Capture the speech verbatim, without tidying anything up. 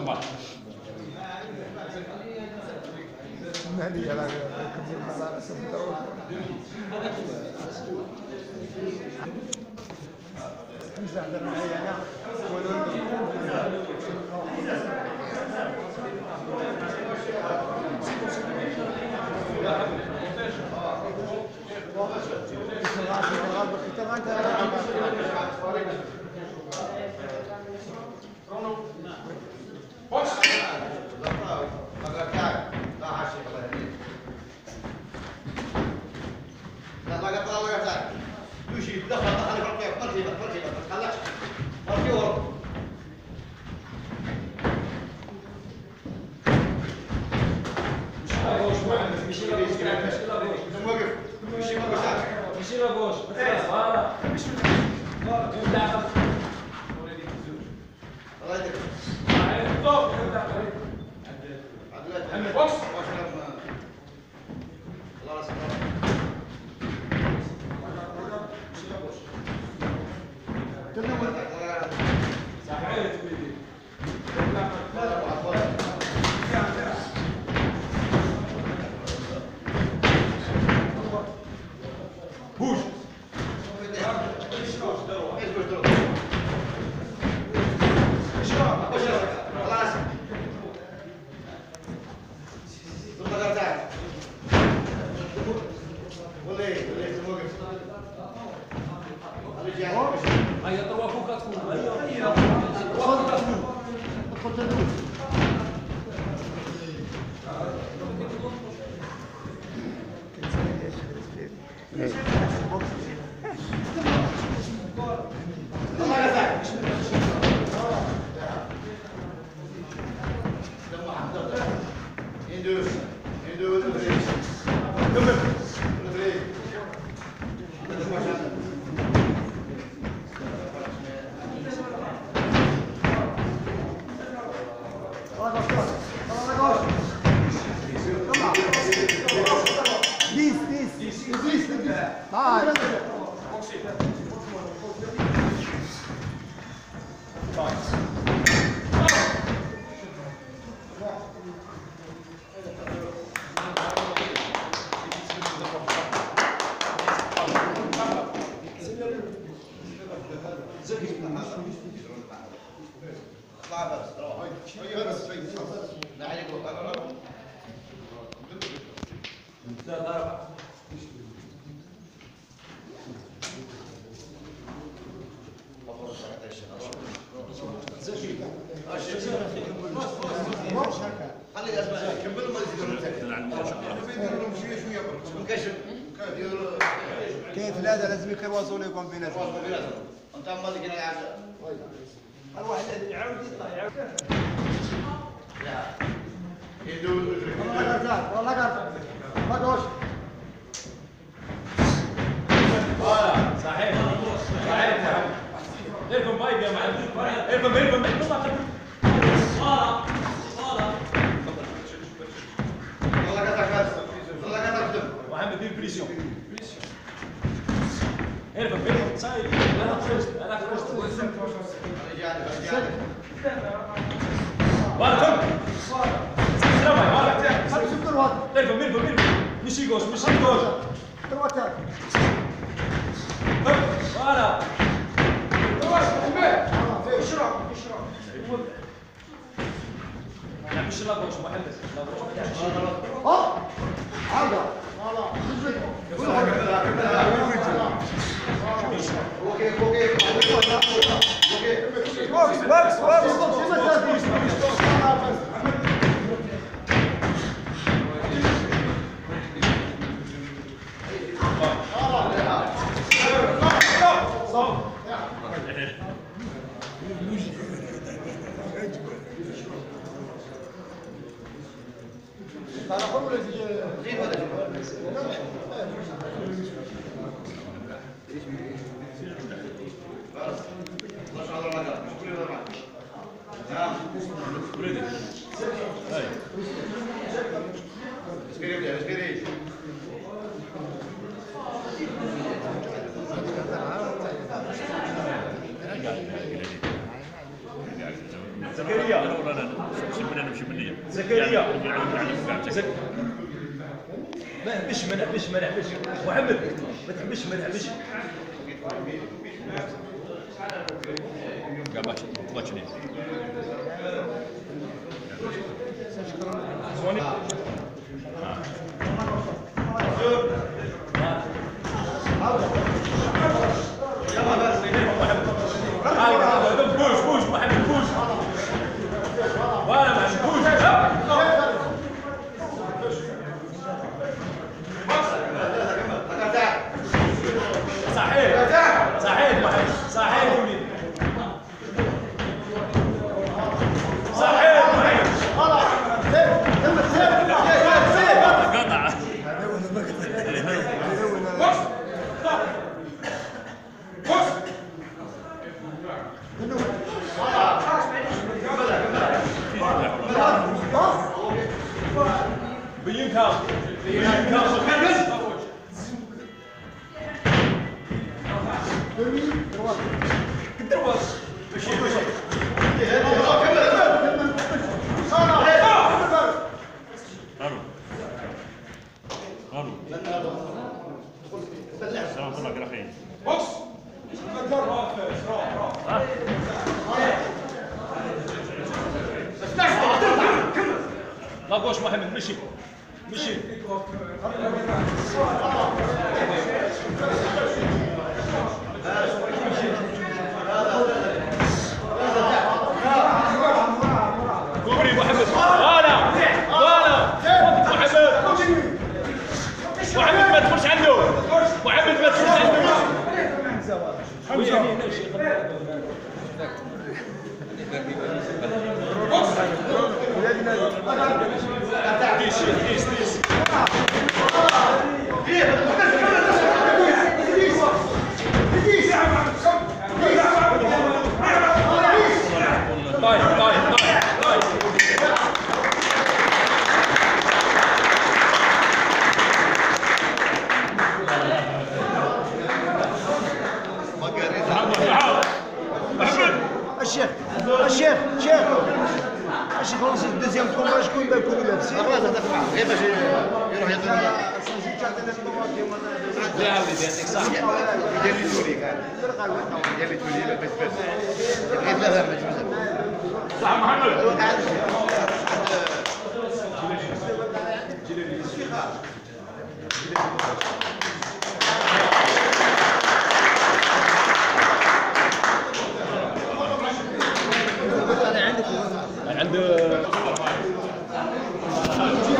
كمال. مالي على كبير على اساس الدروب. مش عندنا معايا كيف لا لازم يكروزوا لكم بيناتهم انت مالك هنا قاعد الواحد اللي يعاود يطلع يعاود لا يدور والله قال والله قال ما دوش اه صحيح صحيح اركب بايب يا معلم اركب اركب اركب صار صار والله قال والله قال محمد دير بريسيون اركب اركب صاير انا خرجت انا خرجت واركب سلام عليكم خلي شوف الوضع اركب اركب اركب مشي جوش مشي جوش تروح فوالا اشرب اشرب لا مش لا جوش محدث لا جوش اه عاده والله اوكي اوكي وقف وقف وقف زكريا زكريا زك... ما نحبش ما نحبش ما نحبش محمد ما تحبش ما نحبش بوش بوش محمد بوش وانا محمد بوش صحيح صحيح محمد صحيح وليد صحيح محمد قطع بينكم بينكم لا قوش محمد مشي مشي كوبري محمد وانا وانا محمد محمد ما تدخلش عنده محمد ما تدخلش عنده ديش ديش ديش طيب طيب طيب الشيخ الشيخ شيخ الشيخ خلص الدوزيام كومبا شكون بالكم لابسين خلاص هذا غير باش يروح يعطي لا يا وليدي يعطيك الصحة يدير لي تولي كاع يدير لي تولي بس بس بغيت لا لا مجوز صح محمد عند